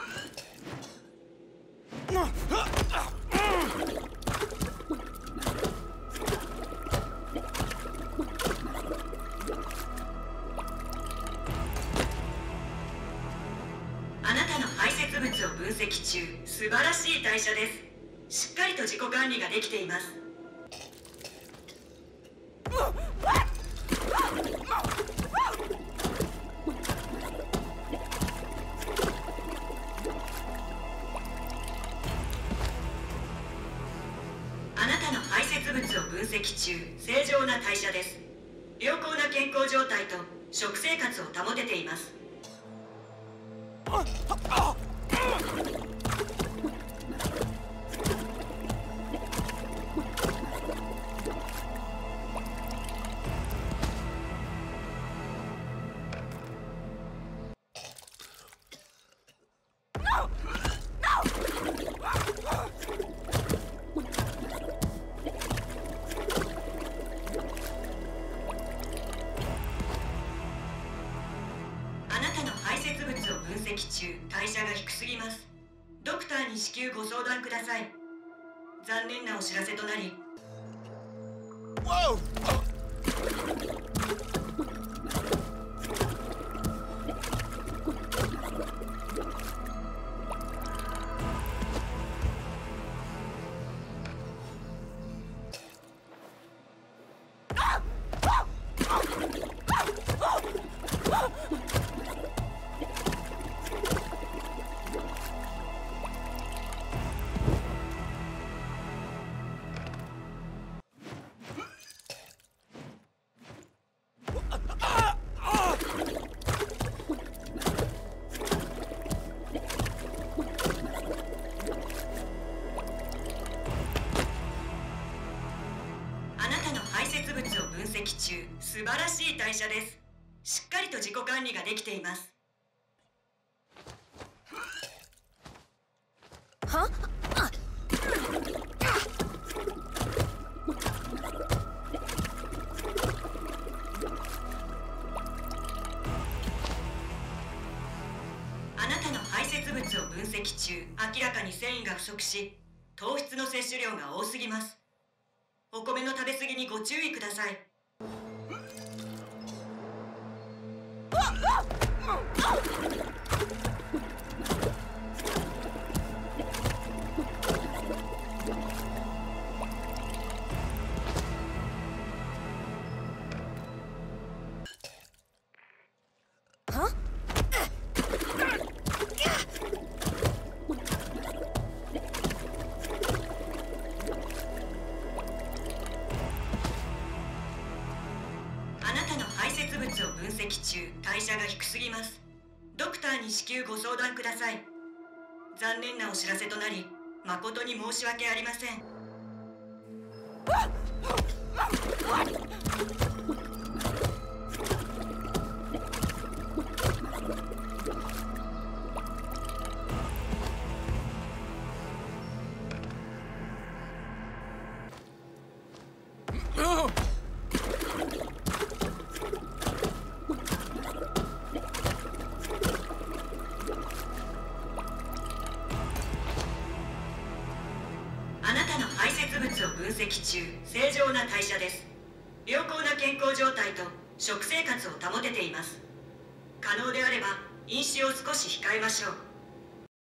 あなたの排泄物を分析中。素晴らしい代謝です。しっかりと自己管理ができています。あなたの排泄物を分析中。正常な代謝です。良好な健康状態と食生活を保てています。あなたの排泄物を分析中。代謝が低すぎます。ドクターに至急ご相談ください。残念なお知らせとなり。分析中。素晴らしい代謝です。しっかりと自己管理ができています。 は？ あなたの排泄物を分析中。明らかに繊維が不足し、糖質の摂取量が多すぎます。お米の食べ過ぎにご注意ください。あなたの排泄物を分析中。代謝が低すぎます。ドクターに至急ご相談ください。残念なお知らせとなり、誠に申し訳ありません。あなたの排泄物を分析中。正常な代謝です。良好な健康状態と食生活を保てています。可能であれば飲酒を少し控えましょう。